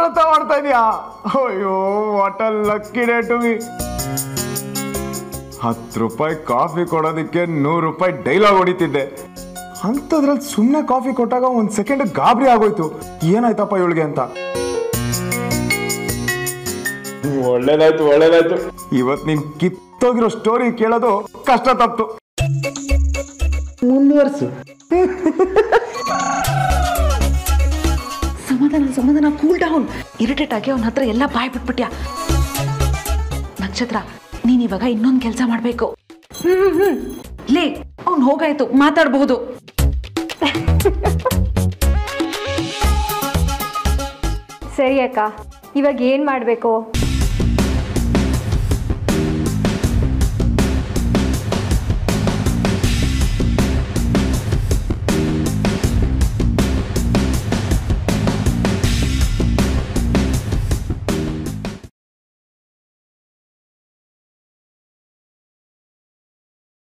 ಕೆಲಸ ಮಾಡ್ತಾ ಇದೀಯಾ? ಅಯ್ಯೋ what a lucky day to me. 10 ರೂಪಾಯಿ ಕಾಫಿ ಕೊಡೋದಕ್ಕೆ 100 ರೂಪಾಯಿ ಡೈಲಾಗ್ ಹೊಡಿತಿದ್ದೆ. ಅಂಥದ್ರಲ್ಲಿ ಸುಮ್ಮನೆ ಕಾಫಿ ಕೊಟ್ಟಾಗ 1 ಸೆಕೆಂಡ್ ಗಾಬರಿ ಆಗೋಯ್ತು, ಏನಾಯ್ತಪ್ಪ ಇವಳಿಗೆ ಅಂತ. ಒಳ್ಳೇದಾಯ್ತು ಒಳ್ಳೇದಾಯ್ತು. ಇವತ್ತು ನೀನ್ ಕಿತ್ತೋಗಿರೋ ಸ್ಟೋರಿ ಕೇಳೋದು ಕಷ್ಟ ತಪ್ತು. ಮುಂದುವರ್ಸು. ಸಮಾಧಾನ ಕೂಲ್ ಡೌನ್. ಇರಿಟೇಟ್ ಆಗಿ ಅವನ ಹತ್ರ ಎಲ್ಲ ಬಾಯ್ ಬಿಟ್ಬಿಟ್ಯಾ. ನಕ್ಷತ್ರ, ನೀನ್ ಇವಾಗ ಇನ್ನೊಂದು ಕೆಲಸ ಮಾಡ್ಬೇಕು. ಲೇ, ಅವ್ನು ಹೋಗಾಯ್ತು, ಮಾತಾಡಬಹುದು. ಸರಿ ಅಕ್ಕ, ಇವಾಗ ಏನ್ ಮಾಡ್ಬೇಕು?